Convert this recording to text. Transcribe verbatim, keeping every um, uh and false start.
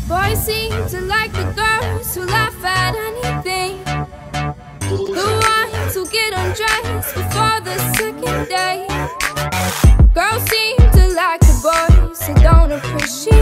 Boys seem to like the girls who laugh at anything, the ones who get undressed before the second day. Girls seem to like the boys who don't appreciate